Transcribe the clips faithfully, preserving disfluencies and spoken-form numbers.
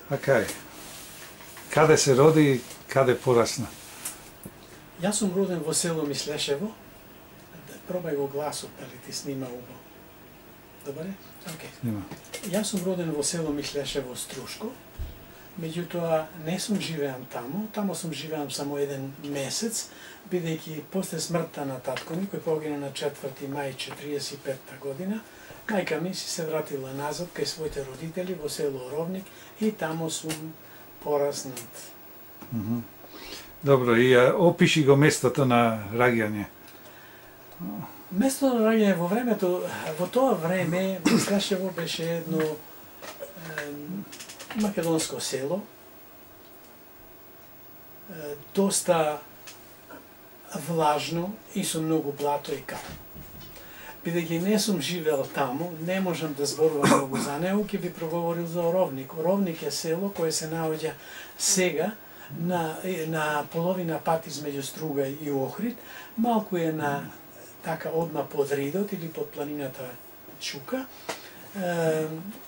Окей. Каде се роди и каде порасна? Јас сум роден во село Мислешево. Пробај го гласот, дали ти снима убаво. Добре? Окей. Снима. Јас сум роден во село Мислешево, Струшко. Меѓутоа, не сум живеам таму. Таму сум живеам само еден месец, бидејќи после смртта на татко ми, кој погина на четврти мај четириесет и петта година, мајка ми си се вратила назад кај своите родители во село Оровник и таму сум пораснат. Mm-hmm. Добро, и а, опиши го местото на раѓање. Местото на раѓање во времето, во тоа време, Мислешево беше едно е, македонско село, е, доста влажно и со многу блато и кал. Бидејќи не сум живеел таму, не можам да зборувам многу за него, ќе би проговорил за Оровник. Оровник е село кое се наоѓа сега на, на половина пат измеѓу Струга и Ohrid, малку е на така одма под Ридот или под планината Чука. Е,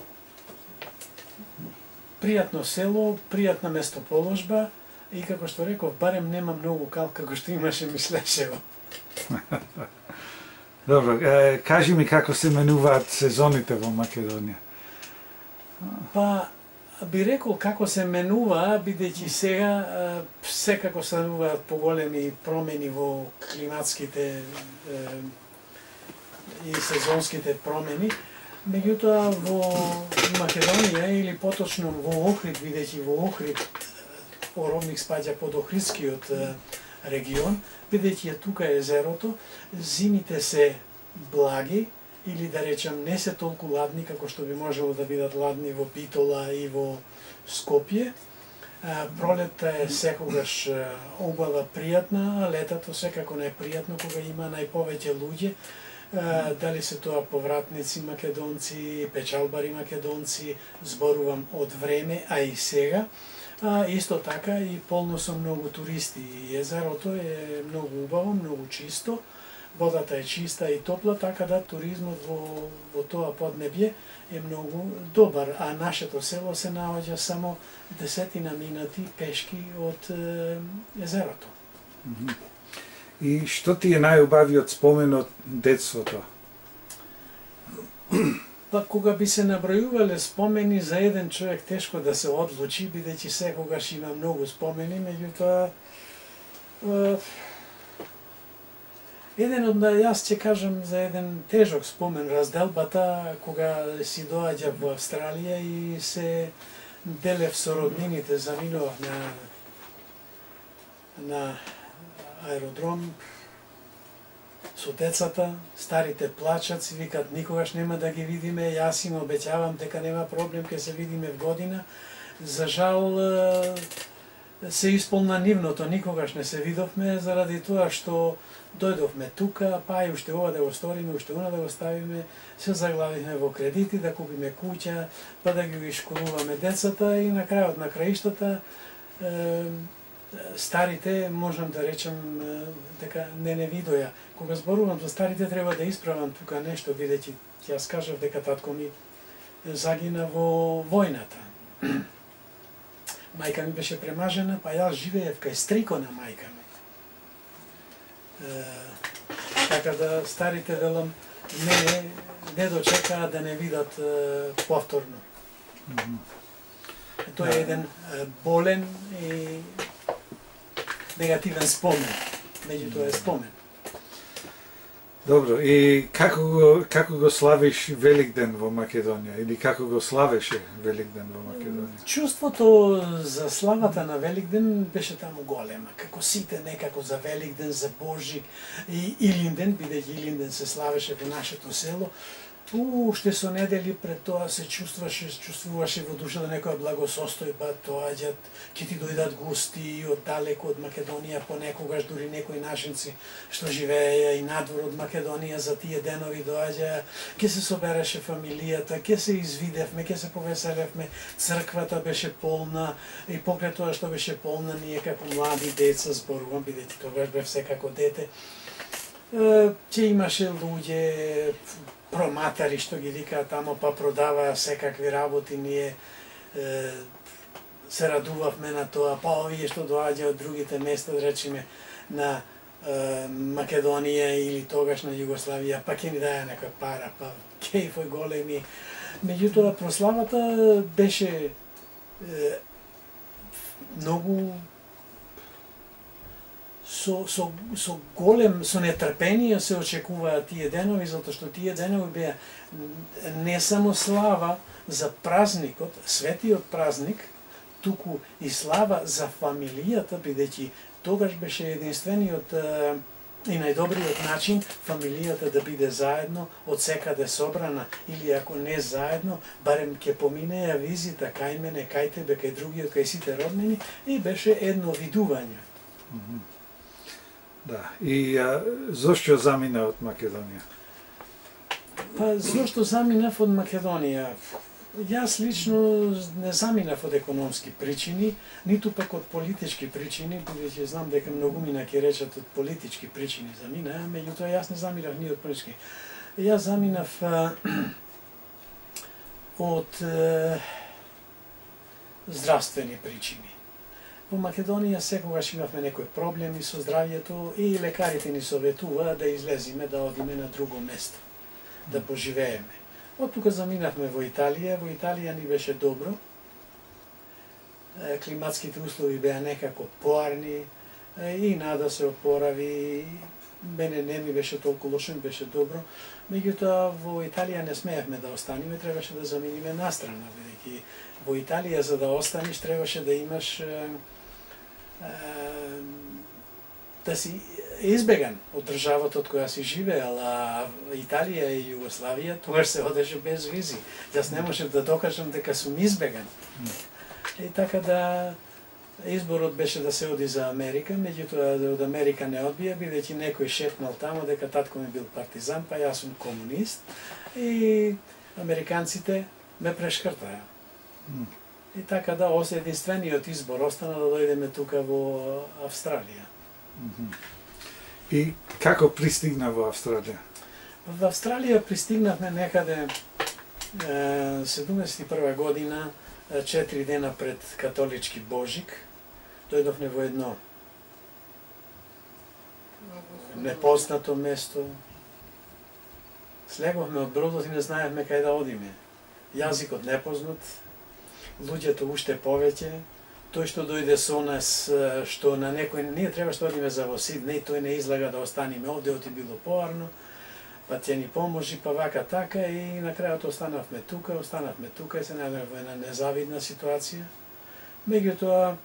пријатно село, пријатна местоположба и како што реков, барем нема многу кал како што имаше Мислешево. Добро, е, кажи ми како се менуваат сезоните во Македонија? Па, би рекол како се менува, бидејќи сега е, секако се менуваат поголеми промени во климатските е, и сезонските промени. Меѓутоа во Македонија или поточно во Ohrid, бидејќи во Ohrid Оровник спаѓа под Охридскиот регион, бидејќи тука е езерото, зимите се благи или да речам не се толку ладни како што би можело да бидат ладни во Битола и во Скопје. Пролетта е секогаш обала пријатна, а летото секако непријатно кога има најповеќе луѓе. Дали се тоа повратници македонци, печалбари македонци, зборувам од време, а и сега. А, исто така и полно со многу туристи. Езерото е многу убаво, многу чисто, водата е чиста и топла, така да туризмот во, во тоа поднебје е многу добар, а нашето село се наоѓа само десетина минути пешки од е, езерото. И што ти е најубавиот спомен од детството? Па кога би се набројувале спомени за еден човек тешко да се одлучи, бидејќи секогаш има многу спомени, меѓутоа е, еден од јас ќе кажам за еден тежок спомен, разделбата кога си доаѓа во Австралија и се делев со роднините, заминував на на аеродром со децата, старите плачат, си викат никогаш нема да ги видиме, јас им обеќавам дека нема проблем, ќе се видиме в година. За жал се исполна нивното, никогаш не се видовме заради тоа што дојдовме тука, па и уште ова да го сториме, уште она да го ставиме, се заглавивме во кредити, да купиме куќа, па да ги школуваме децата и на крајот на краиштата старите, можам да речам дека не не видоја. Кога зборувам за старите, треба да исправам тука нешто, бидејќи јас кажав дека татко ми загина во војната. Мајка ми беше премажена, па јас живеев кај стрико на мајка ми. Е, така да старите, велам, не, не дочекаа да не видат е, повторно. Тоа е еден е, болен и негативен спомен, меѓутоа е спомен. Добро, и како го, како го славиш Великден во Македонија? Или како го славеше Великден во Македонија? Чувството за славата на Великден беше таму голема. Како сите некако за Великден, за Божик и Илинден, бидејќи Илинден се славеше во нашето село, уште со недели пред тоа се чувствуваше, чувствуваше во душата некоја благосостојба, доаѓат, ќе ти дојдат гости од далеко од Македонија, понекогаш дури некои нашинци што живееја и надвор од Македонија за тие денови доаѓаја, ќе се собереше фамилијата, ќе се извидевме, ќе се повеселевме, црквата беше полна и покрај тоа што беше полна, ние како млади деца, зборувам, бидејќи тогаш бев секако дете, ќе имаше луѓе, проматари што ги викаат тамо, па продаваа секакви работи, ние е, се радувавме на тоа, па овие што доаѓа од другите места, да речеме, на е, Македонија или тогаш на Југославија, па ќе ни даја нека пара, па кејфој големи. Меѓутоа, прославата беше е, многу со, со, со голем, со нетрпение се очекуваа тие денови, затоа што тие денови беа не само слава за празникот, светиот празник, туку и слава за фамилијата, бидејќи тогаш беше единствениот е, и најдобриот начин фамилијата да биде заедно, од секаде собрана, или ако не заедно, барем ќе поминеја визита кај мене, кај тебе, кај другиот, кај сите роднини, и беше едно видување. Mm-hmm. Да, и а, зошто замина од Македонија? Па, зошто заминав од Македонија? Јас лично не заминав од економски причини, ниту пак од политички причини, бидејќи знам дека многумина ќе речат од политички причини замина, меѓутоа јас не заминав ни од политички. Јас заминав а, од а, здравствени причини. Во Македонија секогаш имавме некои проблеми со здравјето и лекарите ни советуваа да излезиме, да одиме на друго место, да поживееме. Од тука заминавме во Италија, во Италија ни беше добро, климатските услови беа некако поарни, и нада се опорави, мене не ми беше толку лошо, ми беше добро, меѓутоа во Италија не смеевме да останеме, требаше да заминиме настрана, бидејќи во Италија за да останеш требаше да имаш е, е, да си избеган од државата од која си живеел, а Италија и Југославија тогаш се одеше без визи. Јас не можев да докажам дека сум избеган. И така да изборот беше да се оди за Америка, меѓутоа од Америка не одбија, бидејќи некој шепнал тамо дека татко ми бил партизан, па јас сум комунист, и американците ме прешкртаа. И така да, осе единствениот избор остана да дојдеме тука во Австралија. И како пристигна во Австралија? Во Австралија пристигнавме некаде седумдесет и прва година, четири дена пред католички Божик. Дојдовме во едно непознато место. Слеговме од бродот и не знаевме кај да одиме. Јазикот непознат, луѓето уште повеќе. Тој што дојде со нас, што на некој, ние требаше да одиме за во Сиднеј, тој не излага да останеме овде, оти било поарно, па ќе ни поможи, па вака така, и на крајот останавме тука, останавме тука и се најдеме во една незавидна ситуација. Меѓутоа,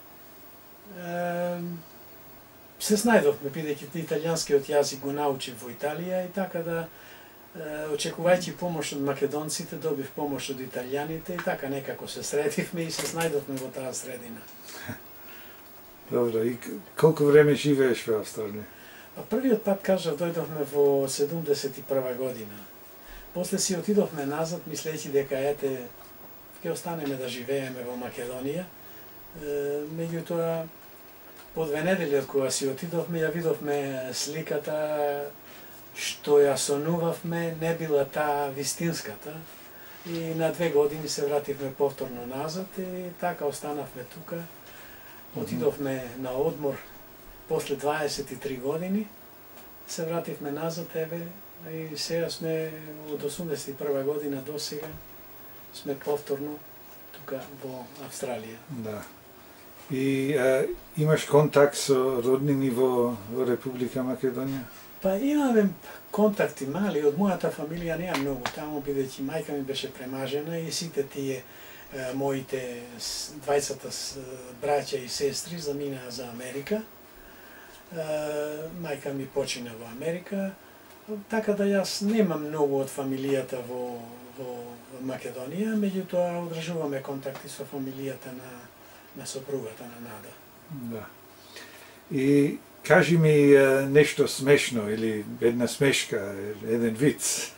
е, се снајдовме, бидејќи италијанскиот јазик го научив во Италија, и така да, очекувајќи помош од македонците, добив помош од италијаните, и така некако се средивме и се снајдовме во таа средина. Добро, и колку време живееш во Австралија? Првиот пат, кажав, дојдовме во седумдесет и прва година. После си отидовме назад, мислејќи дека ете, ќе останеме да живееме во Македонија. Меѓутоа, по две недели од кога си отидовме, ја видовме сликата што ја сонувавме, не била таа вистинската. И на две години се вративме повторно назад и така останавме тука. Отидовме на одмор после дваесет и три години, се вративме назад, еве, и сега сме од осумдесет и прва година до сега сме повторно тука во Австралија. Да. И а, имаш контакт со роднини во, во Република Македонија? Па имаме контакти мали, од мојата фамилија неа многу таму, бидејќи мајка ми беше премажена и сите тие е, моите двајцата браќа и сестри заминаа за Америка. Е, мајка ми почина во Америка, така да јас немам многу од фамилијата во, во Македонија, меѓутоа одржуваме контакти со фамилијата на, на сопругата на Нада. Да. И кажи ми нешто смешно или една смешка, еден виц.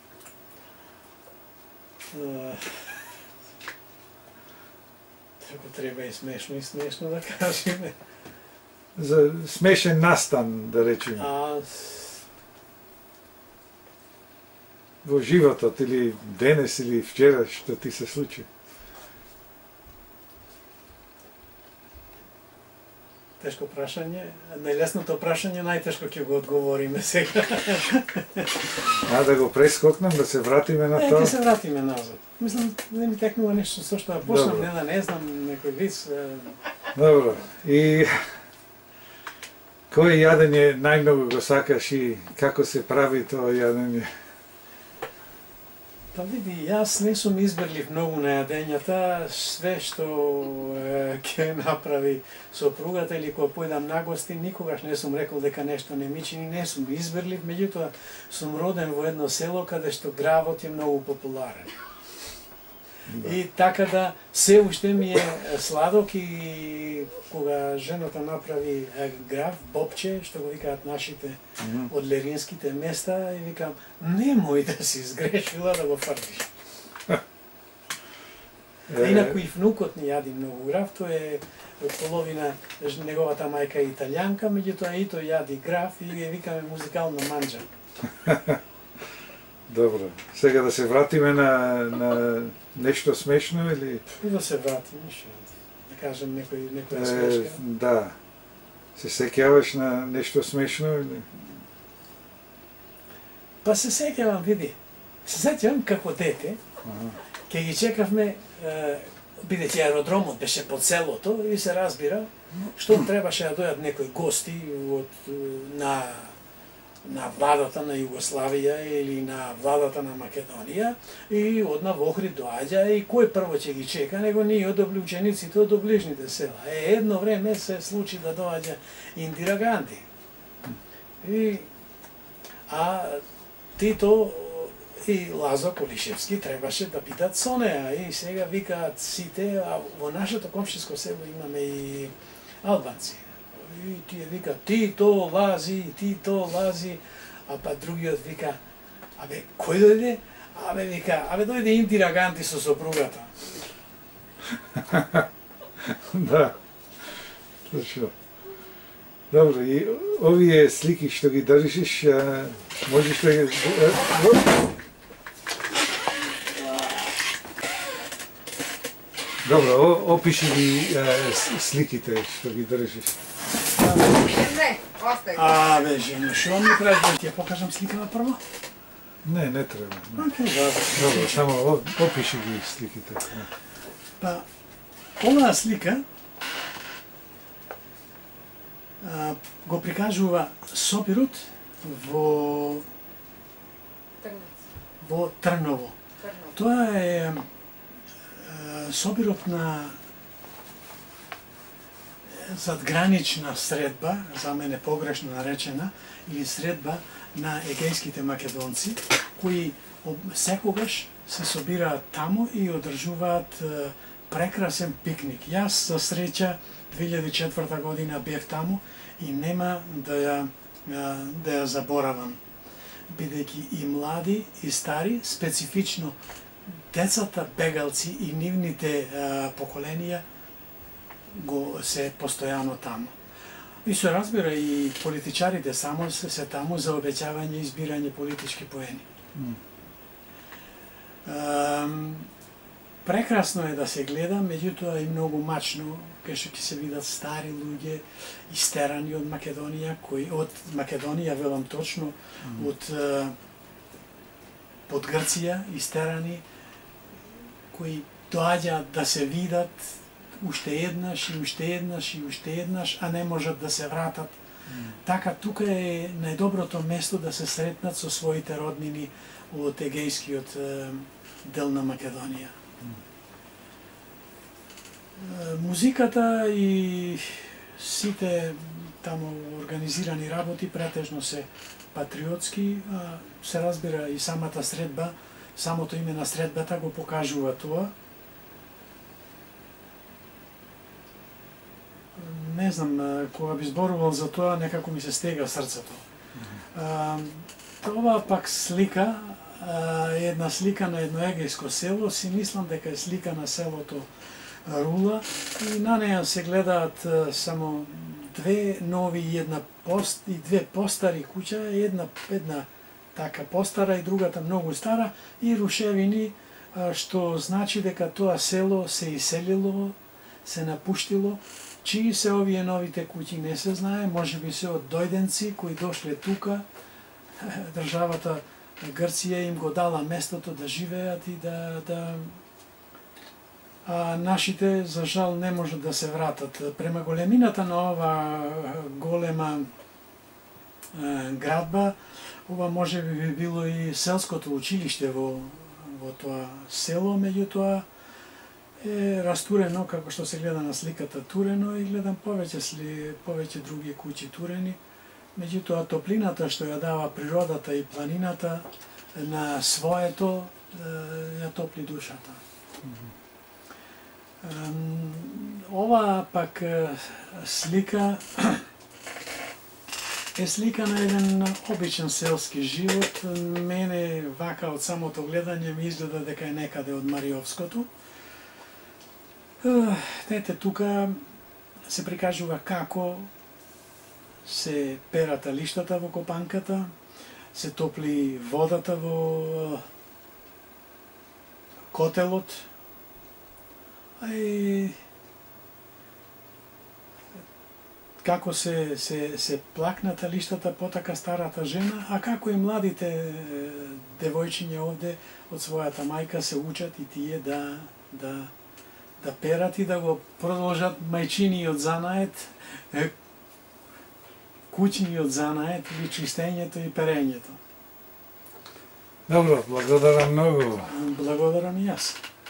Ако треба и смешно и смешно да кажеме. За смешен настан, да речеме. А... Во животот или денес или вчера што ти се случи? тешко прашање. Најлесното прашање, најтешко ќе го одговориме сега. А да го прескокнем, да се вратиме на тоа? тоа? Ќе се вратиме назад. Мислам, не ми текнува нешто со што да почнам, не да не знам, некој виц. Добро. И кој јадење најмногу го сакаш и како се прави тоа јадење? Па види, јас не сум изберлив многу на јадењата, све што ќе направи сопругата или кога појдам на гости, никогаш не сум рекол дека нешто не ми чини, не сум изберлив, меѓутоа сум роден во едно село каде што гравот е многу популарен. Да. И така да се уште ми е сладок и кога жената направи грав, бобче, што го викаат нашите mm -hmm. од леринските места, и викам, немој да си сгрешила да го фртиш. Инаку и внукот ни јади многу грав, тој е половина, неговата мајка е италијанка, меѓутоа и тој јади грав и ја викаме музикална манџа. Добро. Сега да се вратиме на, на нешто смешно или... И да се вратиме, што да кажем некој, некоја смешка. Е, да. Се сеќаваш на нешто смешно или... Па се сеќавам, види. Се сеќавам како дете, ќе ги чекавме, бидејќи аеродромот беше под селото и се разбира, што требаше да дојат некои гости од, на на владата на Југославија или на владата на Македонија и одна во Ohrid доаѓа и кој прво ќе ги чека, него ние од облучениците од оближните села. Е, едно време се случи да доаѓа Индира Ганди. И, а Тито и Лазо Колишевски требаше да бидат со неа и сега викаат сите, а во нашето комшиско село имаме и албанци. И тие вика, ти то лази, ти то лази, а па другиот вика, абе, кој дојде? Абе, вика, абе, дојде Индира Ганди со сопругата. Да, точно. Добро, и овие слики што ги држиш, можеш да ги... Добро, опиши ги сликите што ги држиш. Не, остај. А, бе, жено, шо ми правиш да ти ја покажам сликава прво? Не, не треба. Океј, добро. Добро, само опиши ги сликите. Па, оваа слика а, го прикажува Сопирот во во Трново. Тоа е Сопирот на задгранична средба, за мене погрешно наречена, или средба на егејските македонци, кои секогаш се собираат таму и одржуваат прекрасен пикник. Јас, за среќа, две илјади и четврта година бев таму и нема да ја, да ја заборавам. Бидејќи и млади, и стари, специфично децата бегалци и нивните а, поколенија го се постојано таму. И се разбира и политичарите само се, се таму за обеќавање и избирање политички поени. Mm. А, прекрасно е да се гледа, меѓутоа и многу мачно, кај што ќе се видат стари луѓе истерани од Македонија, кои од Македонија велам точно, mm. од под Грција истерани, кои доаѓаат да се видат уште еднаш и уште еднаш и уште еднаш, а не можат да се вратат. Mm. Така, тука е најдоброто место да се сретнат со своите роднини од егејскиот дел на Македонија. Mm. Музиката и сите таму организирани работи претежно се патриотски, а се разбира и самата средба, самото име на средбата го покажува тоа. Не знам, кога би зборувал за тоа, некако ми се стега срцето. Mm-hmm. Ова пак слика, е една слика на едно егејско село, си мислам дека е слика на селото Рула и на неја се гледаат само две нови и една пост и две постари куќа, една една така постара и другата многу стара и рушевини, што значи дека тоа село се иселило, се напуштило чии се овие новите куќи не се знае, може би се од дојденци кои дошле тука, државата Грција им го дала местото да живеат и да, да а нашите за жал не можат да се вратат. Према големината на ова голема е, градба, ова може би било и селското училиште во, во тоа село, меѓутоа е растурено, како што се гледа на сликата, турено, и гледам повеќе сли, повеќе други куќи турени. Меѓутоа топлината што ја дава природата и планината на своето ја топли душата. Ова пак слика е слика на еден обичен селски живот. Мене вака од самото гледање ми изгледа дека е некаде од Мариовското. Ете, тука се прикажува како се перат лиштата во копанката, се топли водата во котелот, а и како се, се, се плакната лиштата потака старата жена, а како и младите девојчиња овде од својата мајка се учат и тие да, да, да перат и да го продолжат мајчиниот занает, куќниот занает или чистењето и перењето. Добро, благодарам многу. Благодарам и јас.